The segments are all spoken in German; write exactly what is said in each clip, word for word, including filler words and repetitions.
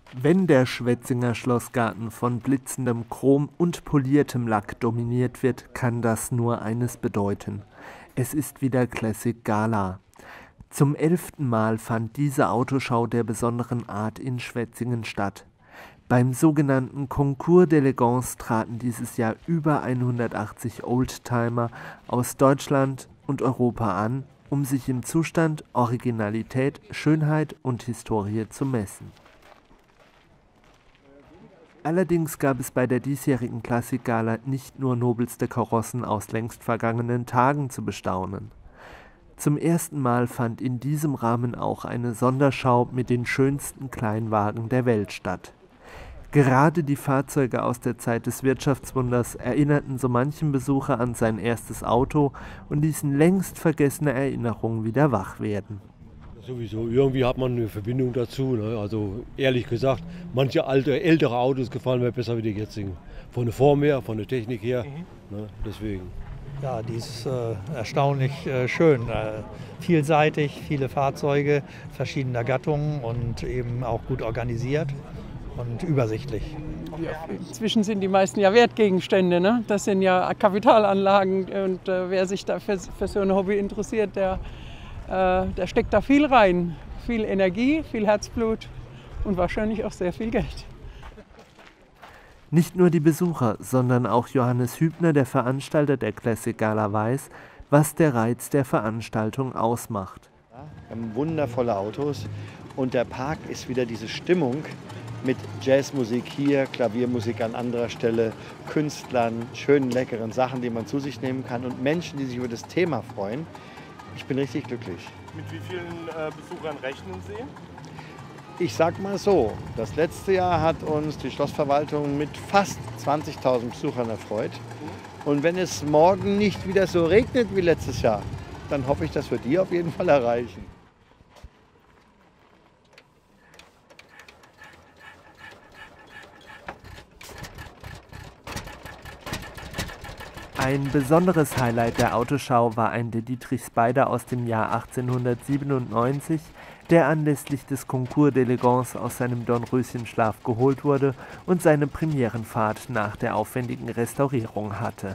Wenn der Schwetzinger Schlossgarten von blitzendem Chrom und poliertem Lack dominiert wird, kann das nur eines bedeuten: Es ist wieder Classic Gala. Zum elften Mal fand diese Autoschau der besonderen Art in Schwetzingen statt. Beim sogenannten Concours d'Elegance traten dieses Jahr über hundertachtzig Oldtimer aus Deutschland und Europa an, um sich im Zustand Originalität, Schönheit und Historie zu messen. Allerdings gab es bei der diesjährigen Classic Gala nicht nur nobelste Karossen aus längst vergangenen Tagen zu bestaunen. Zum ersten Mal fand in diesem Rahmen auch eine Sonderschau mit den schönsten Kleinwagen der Welt statt. Gerade die Fahrzeuge aus der Zeit des Wirtschaftswunders erinnerten so manchen Besucher an sein erstes Auto und ließen längst vergessene Erinnerungen wieder wach werden. Sowieso, irgendwie hat man eine Verbindung dazu. Ne? Also ehrlich gesagt, manche alte, ältere Autos gefallen mir besser wie die jetzigen. Von der Form her, von der Technik her, mhm. ne? Deswegen. Ja, die ist äh, erstaunlich äh, schön. Äh, vielseitig, viele Fahrzeuge verschiedener Gattungen und eben auch gut organisiert und übersichtlich. Ja, inzwischen sind die meisten ja Wertgegenstände. Ne? Das sind ja Kapitalanlagen und äh, wer sich da für, für so ein Hobby interessiert, der Der steckt da viel rein, viel Energie, viel Herzblut und wahrscheinlich auch sehr viel Geld. Nicht nur die Besucher, sondern auch Johannes Hübner, der Veranstalter der Classic Gala, weiß, was der Reiz der Veranstaltung ausmacht. Wir haben wundervolle Autos und der Park ist wieder diese Stimmung mit Jazzmusik hier, Klaviermusik an anderer Stelle, Künstlern, schönen, leckeren Sachen, die man zu sich nehmen kann und Menschen, die sich über das Thema freuen. Ich bin richtig glücklich. Mit wie vielen äh, Besuchern rechnen Sie? Ich sag mal so, das letzte Jahr hat uns die Schlossverwaltung mit fast zwanzigtausend Besuchern erfreut. Und wenn es morgen nicht wieder so regnet wie letztes Jahr, dann hoffe ich, dass wir die auf jeden Fall erreichen. Ein besonderes Highlight der Autoschau war ein De Dietrich Spider aus dem Jahr achtzehnhundertsiebenundneunzig, der anlässlich des Concours d'Elegance aus seinem Dornröschenschlaf geholt wurde und seine Premierenfahrt nach der aufwendigen Restaurierung hatte.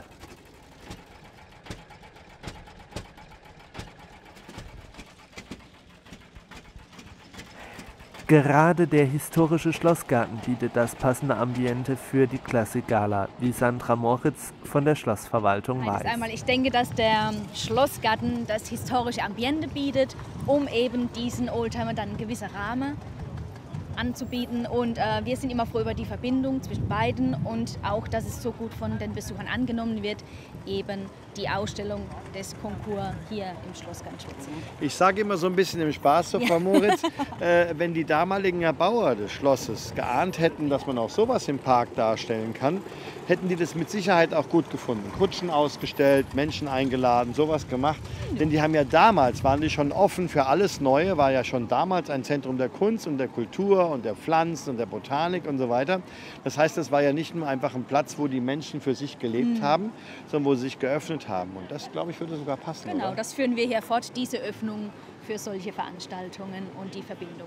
Gerade der historische Schlossgarten bietet das passende Ambiente für die Classic Gala, wie Sandra Moritz von der Schlossverwaltung weiß. Einmal, ich denke, dass der Schlossgarten das historische Ambiente bietet, um eben diesen Oldtimer dann einen gewissen Rahmen anzubieten. Und äh, wir sind immer froh über die Verbindung zwischen beiden und auch, dass es so gut von den Besuchern angenommen wird, eben die Ausstellung des Concours hier im Schlossgarten Schwetzingen. Ich sage immer so ein bisschen im Spaß, so Frau Moritz, äh, wenn die damaligen Erbauer des Schlosses geahnt hätten, dass man auch sowas im Park darstellen kann, hätten die das mit Sicherheit auch gut gefunden. Kutschen ausgestellt, Menschen eingeladen, sowas gemacht. Denn die haben ja damals, waren die schon offen für alles Neue, war ja schon damals ein Zentrum der Kunst und der Kultur und der Pflanzen und der Botanik und so weiter. Das heißt, das war ja nicht nur einfach ein Platz, wo die Menschen für sich gelebt mhm. haben, sondern wo sie sich geöffnet haben. Und das, glaube ich, würde sogar passen. Genau, oder? Das führen wir hier fort, diese Öffnung für solche Veranstaltungen und die Verbindung.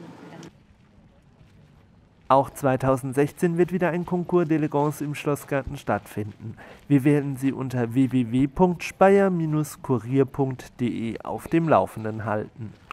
Auch zweitausendsechzehn wird wieder ein Concours d'Elegance im Schlossgarten stattfinden. Wir werden Sie unter w w w punkt speyer Bindestrich kurier punkt de auf dem Laufenden halten.